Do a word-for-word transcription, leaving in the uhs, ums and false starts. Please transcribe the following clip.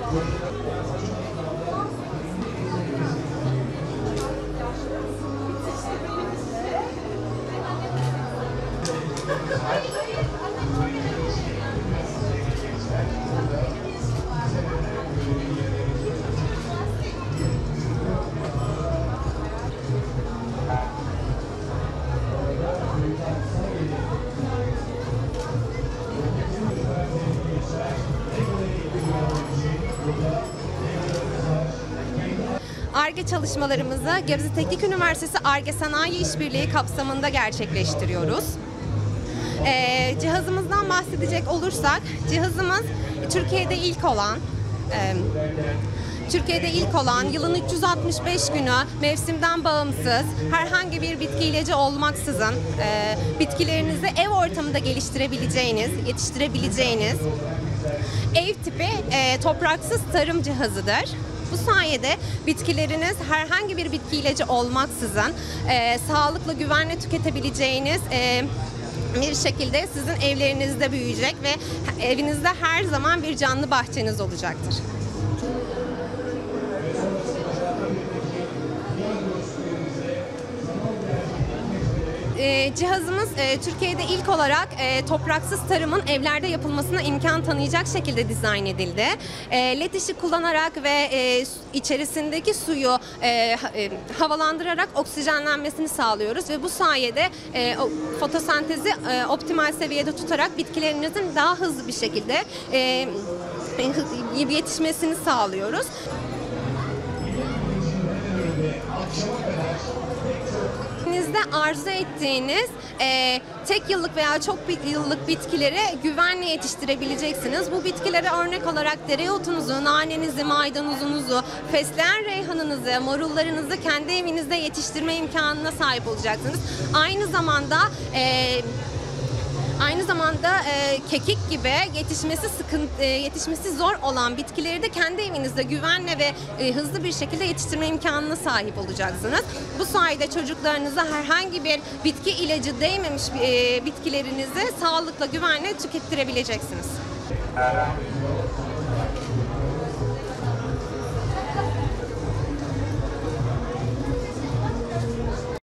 Ar-Ge çalışmalarımızı Gebze Teknik Üniversitesi Ar-Ge Sanayi İşbirliği kapsamında gerçekleştiriyoruz. Ee, cihazımızdan bahsedecek olursak, cihazımız Türkiye'de ilk olan, e, Türkiye'de ilk olan, yılın üç yüz altmış beş günü mevsimden bağımsız, herhangi bir bitki ilacı olmaksızın e, bitkilerinizi ev ortamında geliştirebileceğiniz, yetiştirebileceğiniz ev tipi e, topraksız tarım cihazıdır. Bu sayede bitkileriniz herhangi bir bitki ilacı olmaksızın e, sağlıklı, güvenle tüketebileceğiniz e, bir şekilde sizin evlerinizde büyüyecek ve evinizde her zaman bir canlı bahçeniz olacaktır. E, cihazımız e, Türkiye'de ilk olarak e, topraksız tarımın evlerde yapılmasına imkan tanıyacak şekilde dizayn edildi. E, led ışık kullanarak ve e, içerisindeki suyu e, e, havalandırarak oksijenlenmesini sağlıyoruz ve bu sayede e, o, fotosentezi e, optimal seviyede tutarak bitkilerinizin daha hızlı bir şekilde e, yetişmesini sağlıyoruz. Arzu ettiğiniz e, tek yıllık veya çok yıllık bitkileri güvenle yetiştirebileceksiniz. Bu bitkilere örnek olarak dereotunuzu, nanenizi, maydanozunuzu, fesleğen reyhanınızı, marullarınızı kendi evinizde yetiştirme imkanına sahip olacaksınız. Aynı zamanda e, Aynı zamanda e, kekik gibi yetişmesi sıkıntı, e, yetişmesi zor olan bitkileri de kendi evinizde güvenle ve e, hızlı bir şekilde yetiştirme imkanına sahip olacaksınız. Bu sayede çocuklarınıza herhangi bir bitki ilacı değmemiş e, bitkilerinizi sağlıkla, güvenle tükettirebileceksiniz.